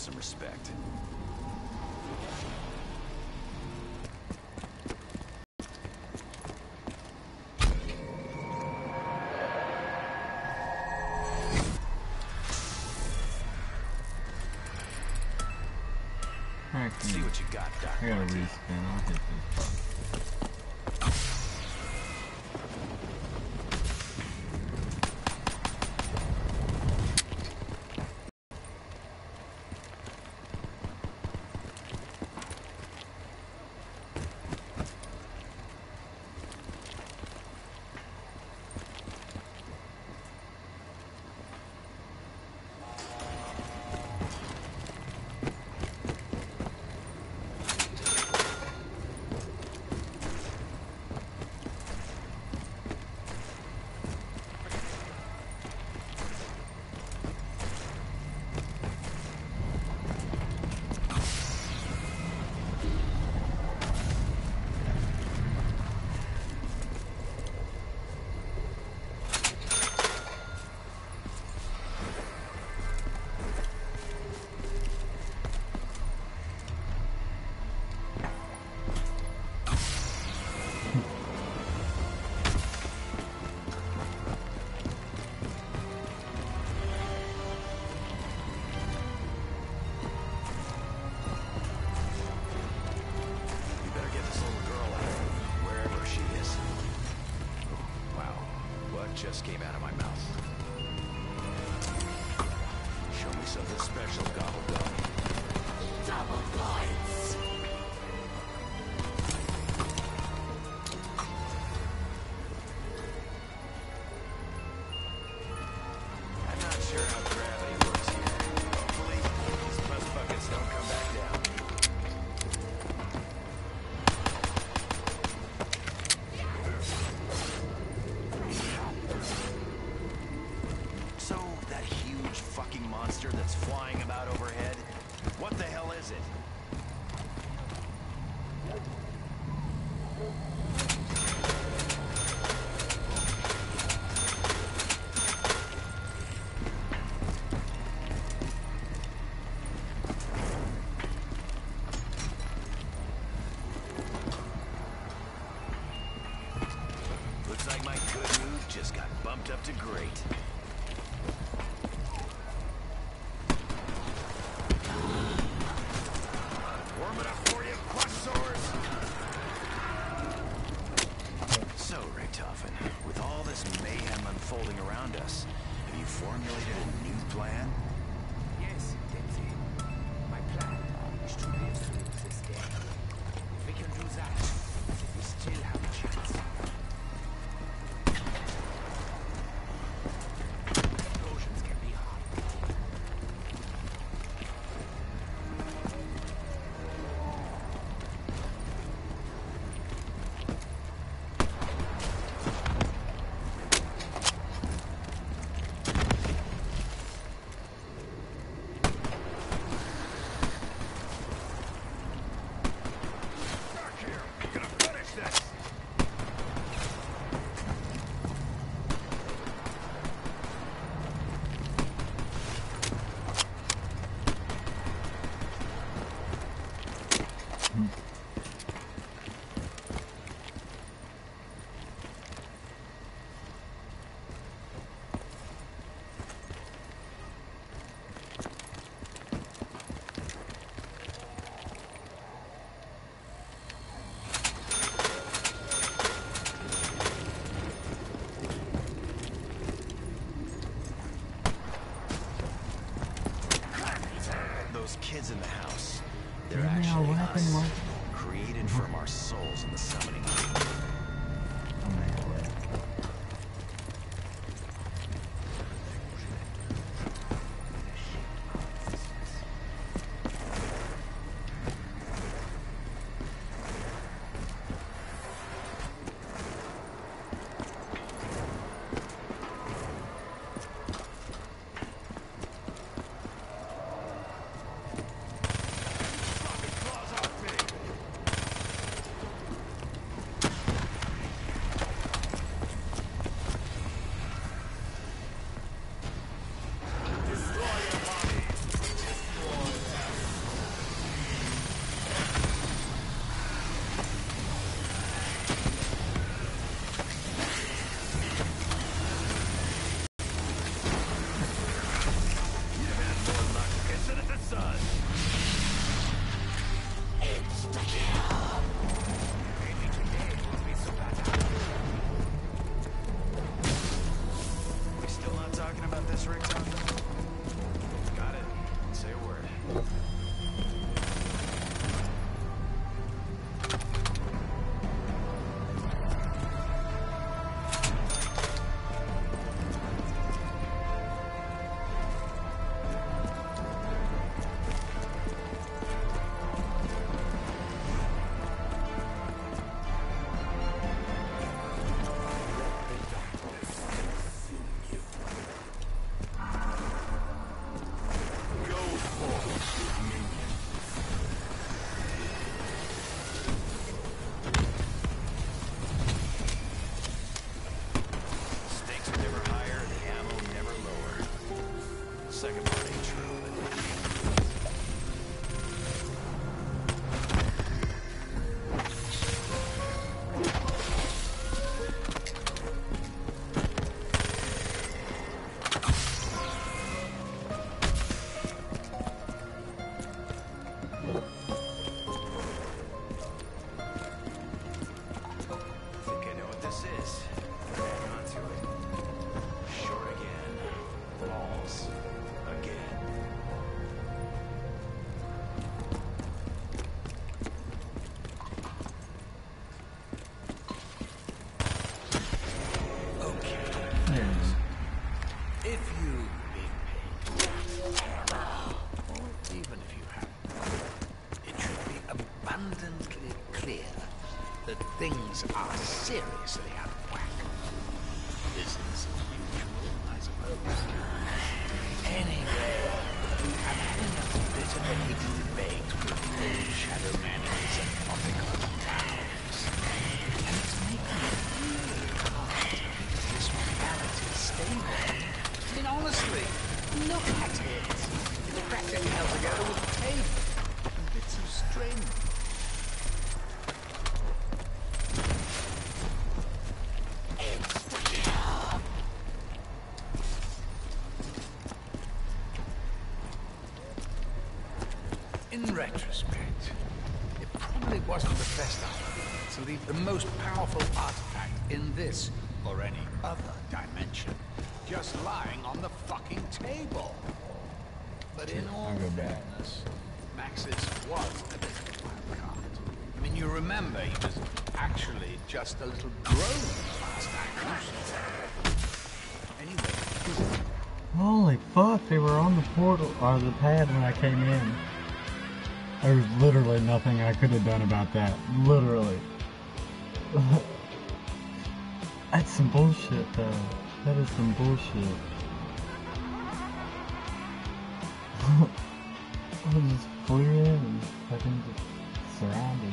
some respect. See what you got, Doc. I gotta respin. I'll hit this button. Just came out of my mouth. Show me something special, Gobblegum. Double points. I'm not sure how gravity works here. Hopefully, these bus buckets don't come back down. Monster that's flying about overhead. What the hell is it? Looks like my good mood just got bumped up to great. With all this mayhem unfolding around us, have you formulated a new plan? Yes, Dempsey. My plan is to live through this day. If we can do that, we still have a chance. Explosions can be hard. Kids in the house. They're actually us, created from our souls in the summoning. Maybe today will be so bad. We still not talking about this, Rickson? Got it. Say a word. Stakes are never higher, the ammo never lower. Second part ain't true, but think I know what this is. Hang on to it. Short again. Balls. Again. Okay. If you've been paid, or even if you haven't, it should be abundantly clear that things are seriously out of whack. Business as usual, I suppose. Anyway, I'm having a bit of a heated debate with old Shadow Manors and tropical towns. And it's making it really hard to keep this reality stable. I mean, honestly, look at it. It's practically held together with tape and bits of string. In retrospect, it probably wasn't the best idea to leave the most powerful artifact in this or any other dimension just lying on the fucking table. But in all fairness, Maxis was a bit of a wild card. I mean, you remember he was actually just a little drone last act. Anyway, Holy fuck, they were on the portal, or the pad when I came in. There was literally nothing I could have done about that. Literally. That's some bullshit, though. That is some bullshit. I just flew in and fucking just surrounded.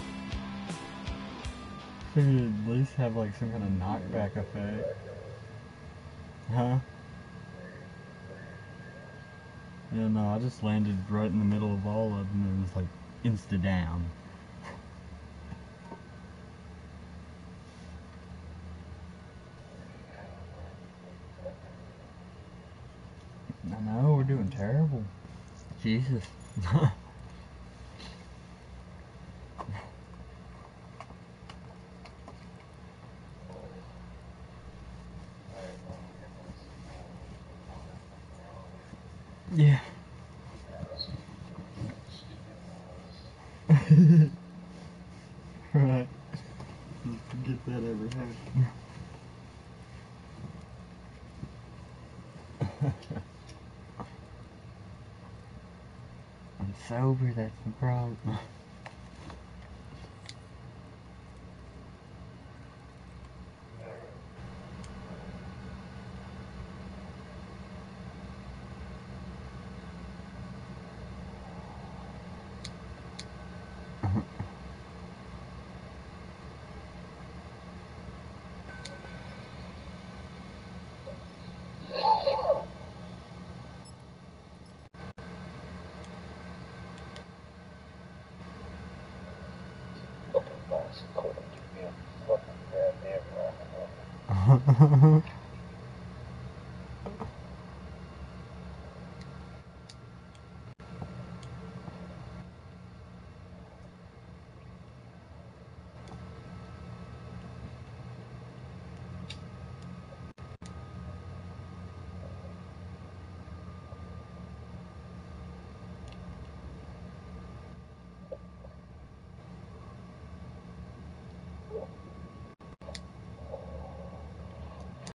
Figured at least have like some kind of knockback effect. Huh? Yeah, no, I just landed right in the middle of all of them and it was like insta-down. I know, we're doing terrible. Jesus. Yeah. Right. Let's forget that ever happened. I'm sober, that's the problem.